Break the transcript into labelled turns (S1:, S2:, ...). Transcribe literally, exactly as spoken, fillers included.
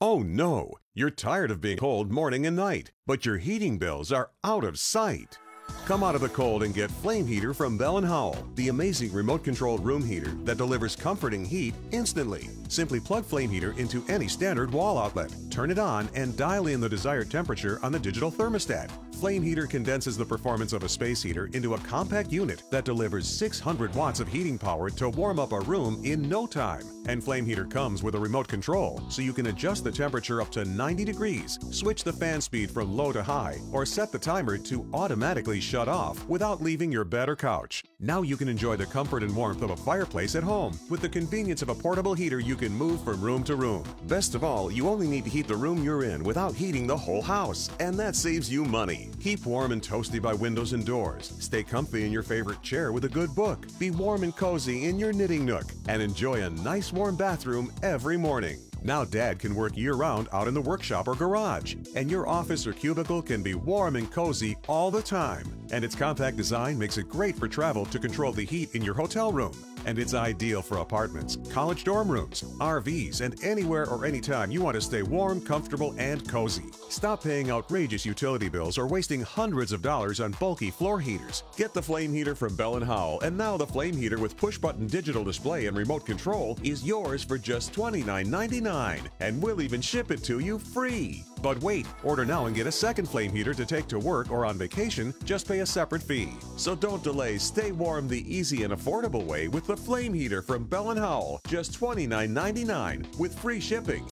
S1: Oh no! You're tired of being cold morning and night, but your heating bills are out of sight. Come out of the cold and get Flame Heater from Bell and Howell, the amazing remote-controlled room heater that delivers comforting heat instantly. Simply plug Flame Heater into any standard wall outlet, turn it on, and dial in the desired temperature on the digital thermostat. Flame Heater condenses the performance of a space heater into a compact unit that delivers six hundred watts of heating power to warm up a room in no time. And Flame Heater comes with a remote control, so you can adjust the temperature up to ninety degrees, switch the fan speed from low to high, or set the timer to automatically shut off without leaving your bed or couch. Now you can enjoy the comfort and warmth of a fireplace at home with the convenience of a portable heater you can move from room to room. Best of all, you only need to heat the room you're in without heating the whole house, and that saves you money. Keep warm and toasty by windows and doors. Stay comfy in your favorite chair with a good book. Be warm and cozy in your knitting nook, and enjoy a nice warm bathroom every morning. Now Dad can work year-round out in the workshop or garage, and your office or cubicle can be warm and cozy all the time. And its compact design makes it great for travel to control the heat in your hotel room. And it's ideal for apartments, college dorm rooms, R Vs, and anywhere or anytime you want to stay warm, comfortable, and cozy. Stop paying outrageous utility bills or wasting hundreds of dollars on bulky floor heaters. Get the Flame Heater from Bell and Howell, and now the Flame Heater with push-button digital display and remote control is yours for just twenty-nine ninety-nine, and we'll even ship it to you free. But wait, order now and get a second Flame Heater to take to work or on vacation. Just pay a separate fee. So don't delay. Stay warm the easy and affordable way with the Flame Heater from Bell and Howell. Just twenty-nine ninety-nine with free shipping.